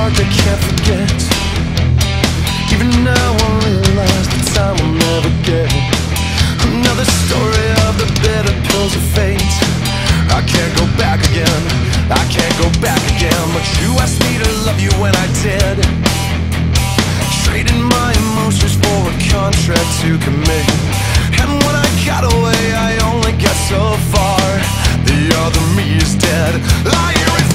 heart that can't forget. Even now I realize the time will never get. Another story of the bitter pills of fate. I can't go back again, I can't go back again. But you asked me to love you when I did, trading my emotions for a contract to commit. And when I got away I only got so far. The other me is dead, lying